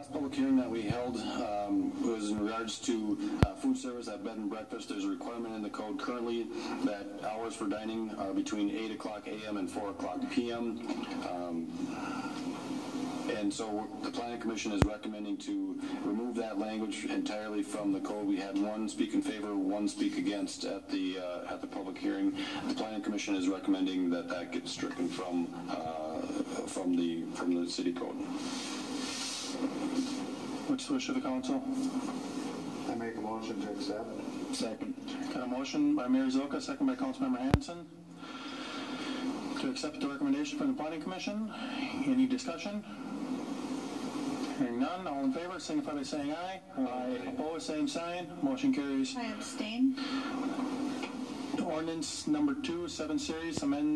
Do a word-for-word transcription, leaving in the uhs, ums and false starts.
last public hearing that we held um, was in regards to uh, food service at bed and breakfast. There's a requirement in the code currently that hours for dining are between eight o'clock a m and four o'clock p m Um, and so the Planning Commission is recommending to remove that language entirely from the code. We had one speak in favor, one speak against at the uh, at the public hearing. The Planning Commission is recommending that that gets stricken from uh, from the from the city code. What's the wish of the council? I make a motion to accept. Second. Got a motion by Mayor Zilka, second by Councilmember Hanson, to accept the recommendation from the Planning Commission. Any discussion? Hearing none, all in favor, signify by saying aye. Aye. Opposed, same sign. Motion carries. I abstain. Ordinance number two, seven series, amend